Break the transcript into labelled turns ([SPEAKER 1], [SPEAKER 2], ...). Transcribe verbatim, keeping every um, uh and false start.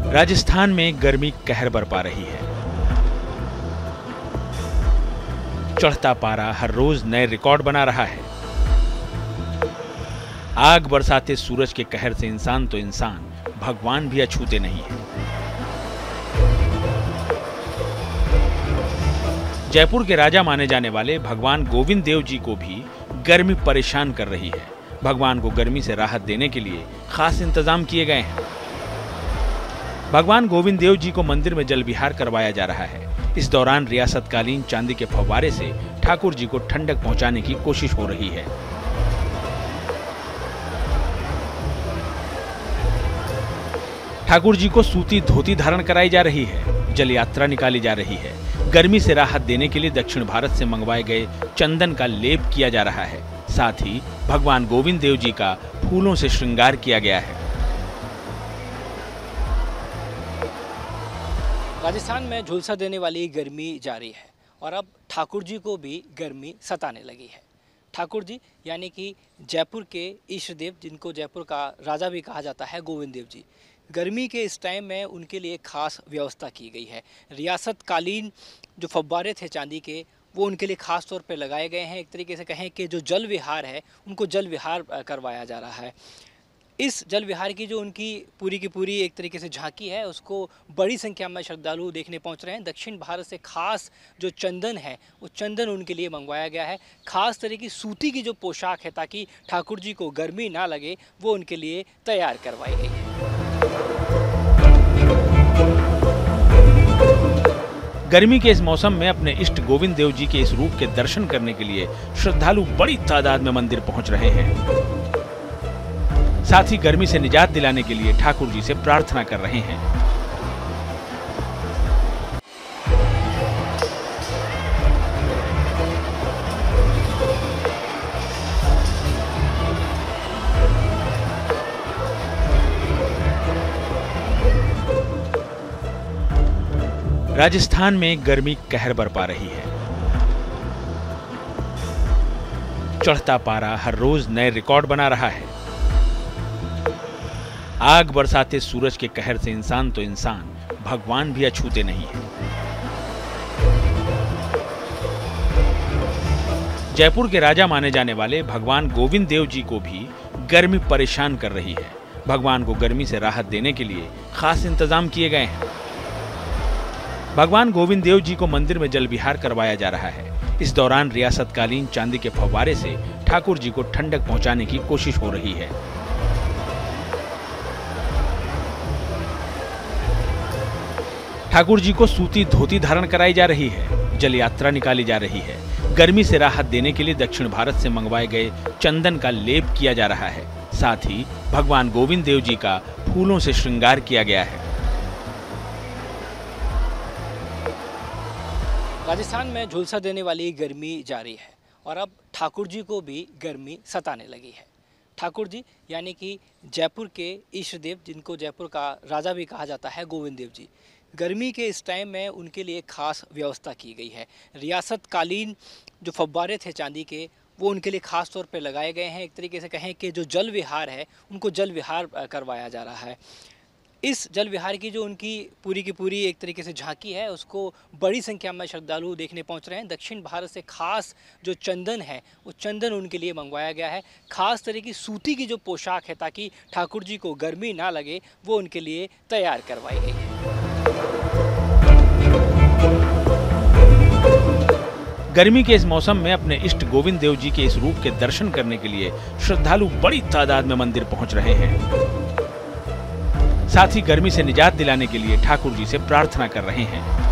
[SPEAKER 1] राजस्थान में गर्मी कहर बरपा रही है। चढ़ता पारा हर रोज नए रिकॉर्ड बना रहा है। आग बरसाते सूरज के कहर से इंसान तो इंसान, भगवान भी अछूते नहीं है। जयपुर के राजा माने जाने वाले भगवान गोविंद देव जी को भी गर्मी परेशान कर रही है। भगवान को गर्मी से राहत देने के लिए खास इंतजाम किए गए हैं। भगवान गोविंद देव जी को मंदिर में जल विहार करवाया जा रहा है। इस दौरान रियासतकालीन चांदी के फव्वारे से ठाकुर जी को ठंडक पहुंचाने की कोशिश हो रही है। ठाकुर जी को सूती धोती धारण कराई जा रही है। जल यात्रा निकाली जा रही है। गर्मी से राहत देने के लिए दक्षिण भारत से मंगवाए गए चंदन का लेप किया जा रहा है। साथ ही भगवान गोविंद देव जी का फूलों से श्रृंगार किया गया है।
[SPEAKER 2] राजस्थान में झुलसा देने वाली गर्मी जारी है और अब ठाकुर जी को भी गर्मी सताने लगी है। ठाकुर जी यानी कि जयपुर के इष्ट देव, जिनको जयपुर का राजा भी कहा जाता है, गोविंद देव जी, गर्मी के इस टाइम में उनके लिए खास व्यवस्था की गई है। रियासतकालीन जो फव्वारे थे चांदी के, वो उनके लिए खास तौर पे लगाए गए हैं। एक तरीके से कहें कि जो जल विहार है, उनको जल विहार करवाया जा रहा है। इस जल विहार की जो उनकी पूरी की पूरी एक तरीके से झांकी है, उसको बड़ी संख्या में श्रद्धालु देखने पहुंच रहे हैं। दक्षिण भारत से खास जो चंदन है, वो चंदन उनके लिए मंगवाया गया है। खास तरह की सूती की जो पोशाक है, ताकि ठाकुर जी को गर्मी ना लगे, वो उनके लिए तैयार करवाई गई है।
[SPEAKER 1] गर्मी के इस मौसम में अपने इष्ट गोविंद देव जी के इस रूप के दर्शन करने के लिए श्रद्धालु बड़ी तादाद में मंदिर पहुंच रहे हैं। साथ ही गर्मी से निजात दिलाने के लिए ठाकुर जी से प्रार्थना कर रहे हैं। राजस्थान में गर्मी कहर बरपा रही है। चढ़ता पारा हर रोज नए रिकॉर्ड बना रहा है। आग बरसाते सूरज के कहर से इंसान तो इंसान, भगवान भी अछूते नहीं है। जयपुर के राजा माने जाने वाले भगवान गोविंद देव जी को भी गर्मी परेशान कर रही है। भगवान को गर्मी से राहत देने के लिए खास इंतजाम किए गए हैं। भगवान गोविंद देव जी को मंदिर में जल विहार करवाया जा रहा है। इस दौरान रियासतकालीन चांदी के फव्वारे से ठाकुर जी को ठंडक पहुंचाने की कोशिश हो रही है। ठाकुर जी को सूती धोती धारण कराई जा रही है। जल यात्रा निकाली जा रही है। गर्मी से राहत देने के लिए दक्षिण भारत से मंगवाए गए चंदन का लेप किया जा रहा है। साथ ही भगवान गोविंद देव जी का फूलों से श्रृंगार किया गया है।
[SPEAKER 2] राजस्थान में झुलसा देने वाली गर्मी जारी है और अब ठाकुर जी को भी गर्मी सताने लगी है। ठाकुर जी यानी कि जयपुर के इष्ट देव, जिनको जयपुर का राजा भी कहा जाता है, गोविंद देव जी, गर्मी के इस टाइम में उनके लिए खास व्यवस्था की गई है। रियासतकालीन जो फव्वारे थे चांदी के, वो उनके लिए खास तौर पे लगाए गए हैं। एक तरीके से कहें कि जो जल विहार है, उनको जल विहार करवाया जा रहा है। इस जल विहार की जो उनकी पूरी की पूरी एक तरीके से झांकी है, उसको बड़ी संख्या में श्रद्धालु देखने पहुंच रहे हैं। दक्षिण भारत से खास जो चंदन है, वो चंदन उनके लिए मंगवाया गया है। खास तरह की सूती की जो पोशाक है, ताकि ठाकुर जी को गर्मी ना लगे, वो उनके लिए तैयार करवाई गई है।
[SPEAKER 1] गर्मी के इस मौसम में अपने इष्ट गोविंद देव जी के इस रूप के दर्शन करने के लिए श्रद्धालु बड़ी तादाद में मंदिर पहुंच रहे हैं। साथ ही गर्मी से निजात दिलाने के लिए ठाकुर जी से प्रार्थना कर रहे हैं।